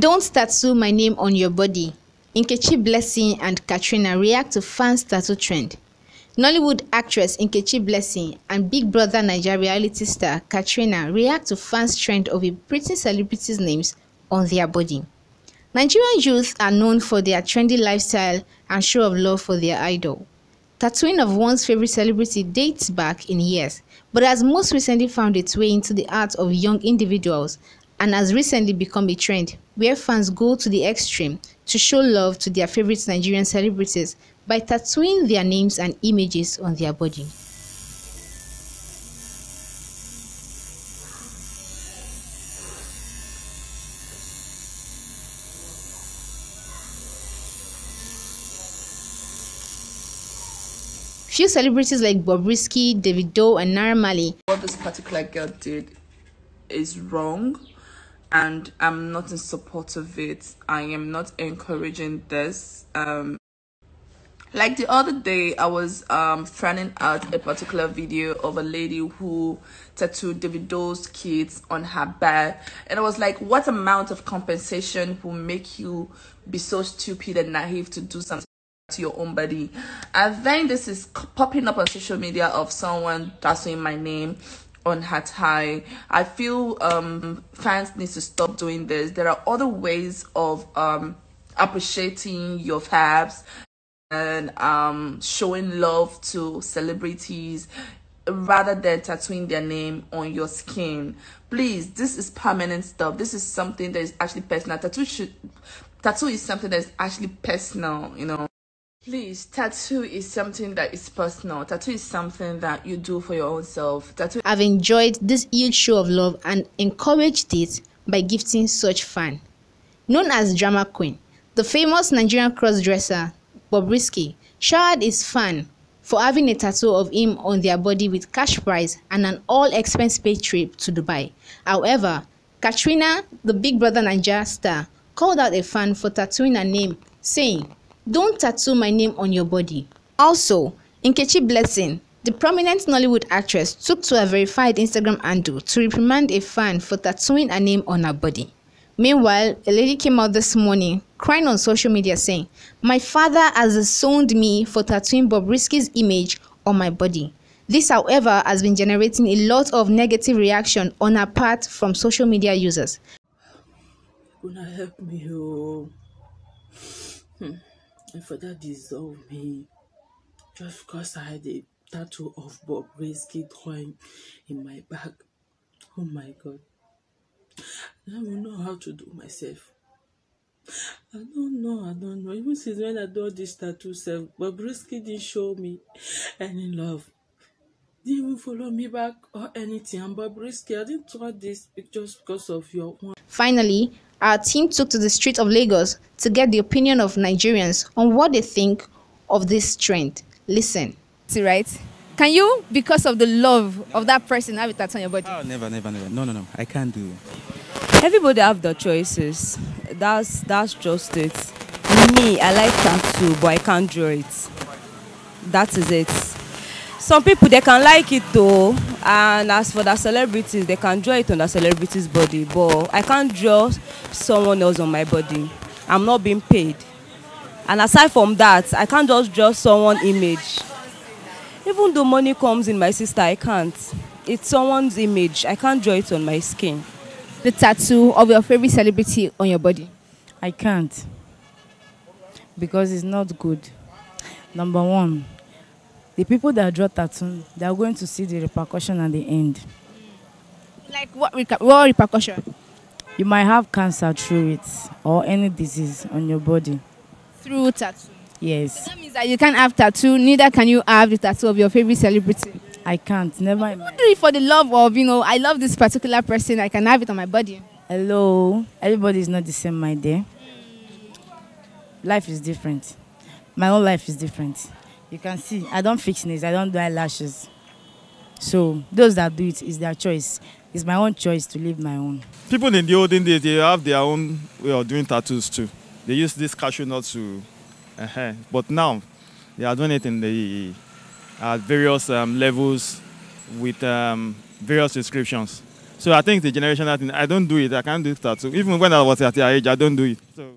Don't tattoo my name on your body. Nkechi Blessing and Katrina react to fans' tattoo trend. Nollywood actress Nkechi Blessing and Big Brother Naija reality star Katrina react to fans' trend of a pretty celebrities' names on their body. Nigerian youth are known for their trendy lifestyle and show of love for their idol. Tattooing of one's favorite celebrity dates back in years, but has most recently found its way into the hearts of young individuals and has recently become a trend where fans go to the extreme to show love to their favorite Nigerian celebrities by tattooing their names and images on their body. Few celebrities like Bobrisky, Davido, and Naira Marley. What this particular girl did is wrong, and I'm not in support of it. I am not encouraging this. Like the other day, I was finding out a particular video of a lady who tattooed Davido's kids on her back, and I was like, what amount of compensation will make you be so stupid and naive to do something to your own body? And then this is popping up on social media of someone tattooing my name on her thigh. I feel fans need to stop doing this. There are other ways of appreciating your fabs and showing love to celebrities rather than tattooing their name on your skin. Please, this is permanent stuff. This is something that is actually personal. Tattoo is something that is actually personal, you know. Please, tattoo is something that is personal. Tattoo is something that you do for your own self. I've enjoyed this huge show of love and encouraged it by gifting such fan. Known as Drama Queen, the famous Nigerian crossdresser Bobrisky showered his fan for having a tattoo of him on their body with cash prize and an all-expense paid trip to Dubai. However, Katrina, the Big Brother Naija star, called out a fan for tattooing her name, saying, "Don't tattoo my name on your body." Also, Nkechi Blessing, the prominent Nollywood actress, took to her verified Instagram handle to reprimand a fan for tattooing her name on her body. Meanwhile, a lady came out this morning crying on social media saying, "My father has disowned me for tattooing Bobrisky's image on my body." This, however, has been generating a lot of negative reaction on her part from social media users. Una help me, oh. My father dissolve me just because I had a tattoo of Bobrisky drawing in my back. Oh my God. I don't know how to do myself. I don't know. Even since when I do this tattoo self, Bobrisky didn't show me any love. Didn't even follow me back or anything. And Bobrisky, I didn't draw this just because of your one. Finally, our team took to the streets of Lagos to get the opinion of Nigerians on what they think of this trend. Listen. Right? Can you, because of the love of that person, have a tattoo on your body? Oh, never. No. I can't do it. Everybody have their choices. That's just it. Me, I like tattoo, but I can't draw it. That is it. Some people, they can like it though, and as for the celebrities, they can draw it on the celebrity's body, but I can't draw someone else on my body. I'm not being paid. And aside from that, I can't just draw someone's image. Even though money comes in, my sister, I can't. It's someone's image. I can't draw it on my skin. The tattoo of your favorite celebrity on your body? I can't, because it's not good. Number one, the people that draw tattoo, they are going to see the repercussion at the end. Like what repercussion? You might have cancer through it or any disease on your body. Through tattoo? Yes. So that means that you can't have tattoo, neither can you have the tattoo of your favorite celebrity. I can't, never. You do it for the love of, I love this particular person, I can have it on my body. Hello, everybody is not the same, my dear. Life is different. My own life is different. You can see, I don't fix nails, I don't do eyelashes. So those that do it is their choice. It's my own choice to live my own. People in the olden days, they have their own way of doing tattoos too. They use this cashew nut to, but now they are doing it in the at various levels with various descriptions. So I think it's a generational thing. I don't do it. I can't do tattoo. Even when I was at your age, I don't do it. So